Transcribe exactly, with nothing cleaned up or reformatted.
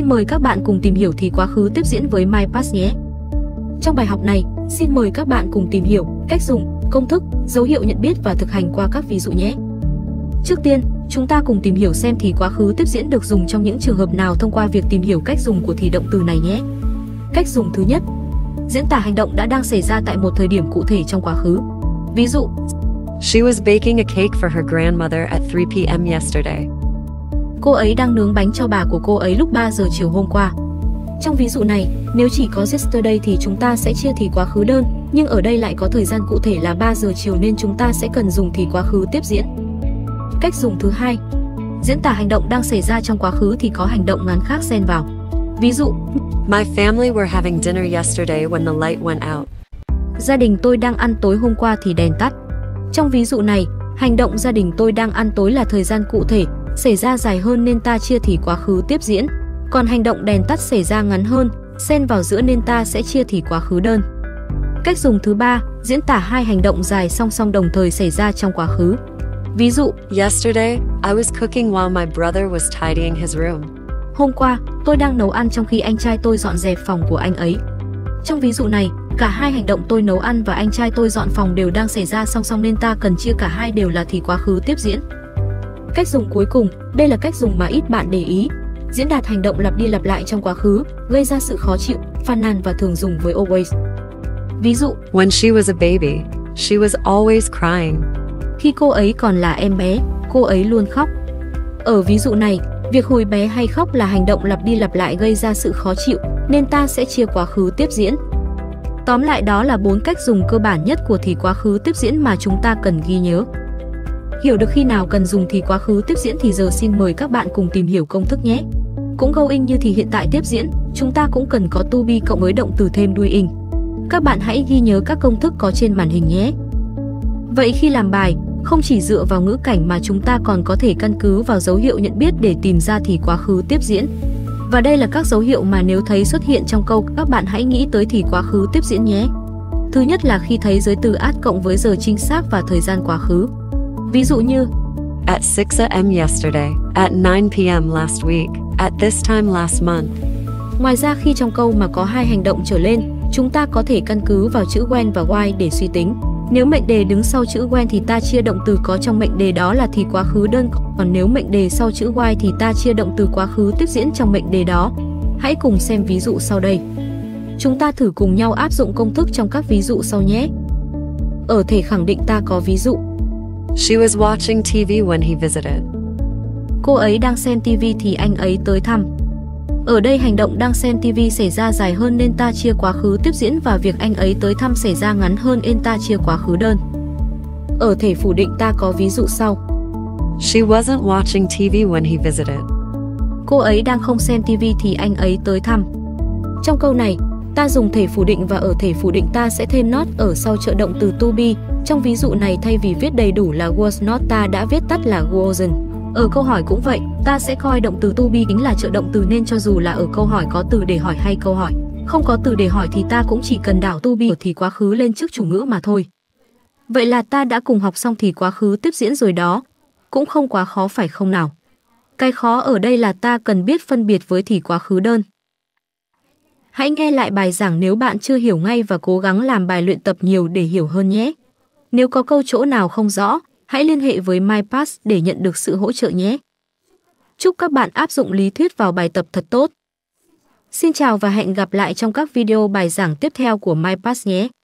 Xin mời các bạn cùng tìm hiểu thì quá khứ tiếp diễn với MyPast nhé. Trong bài học này, xin mời các bạn cùng tìm hiểu cách dùng, công thức, dấu hiệu nhận biết và thực hành qua các ví dụ nhé. Trước tiên, chúng ta cùng tìm hiểu xem thì quá khứ tiếp diễn được dùng trong những trường hợp nào thông qua việc tìm hiểu cách dùng của thì động từ này nhé. Cách dùng thứ nhất, diễn tả hành động đã đang xảy ra tại một thời điểm cụ thể trong quá khứ. Ví dụ, She was baking a cake for her grandmother at three p m yesterday. Cô ấy đang nướng bánh cho bà của cô ấy lúc ba giờ chiều hôm qua. Trong ví dụ này, nếu chỉ có yesterday thì chúng ta sẽ chia thì quá khứ đơn, nhưng ở đây lại có thời gian cụ thể là ba giờ chiều nên chúng ta sẽ cần dùng thì quá khứ tiếp diễn. Cách dùng thứ hai, diễn tả hành động đang xảy ra trong quá khứ thì có hành động ngắn khác xen vào. Ví dụ, My family were having dinner yesterday when the light went out. Gia đình tôi đang ăn tối hôm qua thì đèn tắt. Trong ví dụ này, hành động gia đình tôi đang ăn tối là thời gian cụ thể, xảy ra dài hơn nên ta chia thì quá khứ tiếp diễn. Còn hành động đèn tắt xảy ra ngắn hơn, xen vào giữa nên ta sẽ chia thì quá khứ đơn. Cách dùng thứ ba, diễn tả hai hành động dài song song đồng thời xảy ra trong quá khứ. Ví dụ, Yesterday, I was cooking while my brother was tidying his room. Hôm qua, tôi đang nấu ăn trong khi anh trai tôi dọn dẹp phòng của anh ấy. Trong ví dụ này, cả hai hành động tôi nấu ăn và anh trai tôi dọn phòng đều đang xảy ra song song nên ta cần chia cả hai đều là thì quá khứ tiếp diễn. Cách dùng cuối cùng, đây là cách dùng mà ít bạn để ý. Diễn đạt hành động lặp đi lặp lại trong quá khứ, gây ra sự khó chịu, phàn nàn và thường dùng với always. Ví dụ, When she was a baby, she was always crying. Khi cô ấy còn là em bé, cô ấy luôn khóc. Ở ví dụ này, việc hồi bé hay khóc là hành động lặp đi lặp lại gây ra sự khó chịu, nên ta sẽ chia quá khứ tiếp diễn. Tóm lại đó là bốn cách dùng cơ bản nhất của thì quá khứ tiếp diễn mà chúng ta cần ghi nhớ. Hiểu được khi nào cần dùng thì quá khứ tiếp diễn thì giờ xin mời các bạn cùng tìm hiểu công thức nhé. Cũng going như thì hiện tại tiếp diễn, chúng ta cũng cần có to be cộng với động từ thêm doing. Các bạn hãy ghi nhớ các công thức có trên màn hình nhé. Vậy khi làm bài, không chỉ dựa vào ngữ cảnh mà chúng ta còn có thể căn cứ vào dấu hiệu nhận biết để tìm ra thì quá khứ tiếp diễn. Và đây là các dấu hiệu mà nếu thấy xuất hiện trong câu, các bạn hãy nghĩ tới thì quá khứ tiếp diễn nhé. Thứ nhất là khi thấy giới từ at cộng với giờ chính xác và thời gian quá khứ. Ví dụ như At six a m yesterday, at nine p m last week, at this time last month. Ngoài ra khi trong câu mà có hai hành động trở lên, chúng ta có thể căn cứ vào chữ when và why để suy tính. Nếu mệnh đề đứng sau chữ when thì ta chia động từ có trong mệnh đề đó là thì quá khứ đơn, còn nếu mệnh đề sau chữ why thì ta chia động từ quá khứ tiếp diễn trong mệnh đề đó. Hãy cùng xem ví dụ sau đây. Chúng ta thử cùng nhau áp dụng công thức trong các ví dụ sau nhé. Ở thể khẳng định ta có ví dụ. She was watching T V when he visited. Cô ấy đang xem ti vi thì anh ấy tới thăm. Ở đây hành động đang xem ti vi xảy ra dài hơn nên ta chia quá khứ tiếp diễn và việc anh ấy tới thăm xảy ra ngắn hơn nên ta chia quá khứ đơn. Ở thể phủ định ta có ví dụ sau. She wasn't watching T V when he visited. Cô ấy đang không xem ti vi thì anh ấy tới thăm. Trong câu này, ta dùng thể phủ định và ở thể phủ định ta sẽ thêm not ở sau trợ động từ to be. Trong ví dụ này thay vì viết đầy đủ là was not ta đã viết tắt là wasn't. Ở câu hỏi cũng vậy, ta sẽ coi động từ to be chính là trợ động từ nên cho dù là ở câu hỏi có từ để hỏi hay câu hỏi không có từ để hỏi thì ta cũng chỉ cần đảo to be thì quá khứ lên trước chủ ngữ mà thôi. Vậy là ta đã cùng học xong thì quá khứ tiếp diễn rồi đó. Cũng không quá khó phải không nào? Cái khó ở đây là ta cần biết phân biệt với thì quá khứ đơn. Hãy nghe lại bài giảng nếu bạn chưa hiểu ngay và cố gắng làm bài luyện tập nhiều để hiểu hơn nhé. Nếu có câu chỗ nào không rõ, hãy liên hệ với MyPast để nhận được sự hỗ trợ nhé. Chúc các bạn áp dụng lý thuyết vào bài tập thật tốt. Xin chào và hẹn gặp lại trong các video bài giảng tiếp theo của MyPast nhé.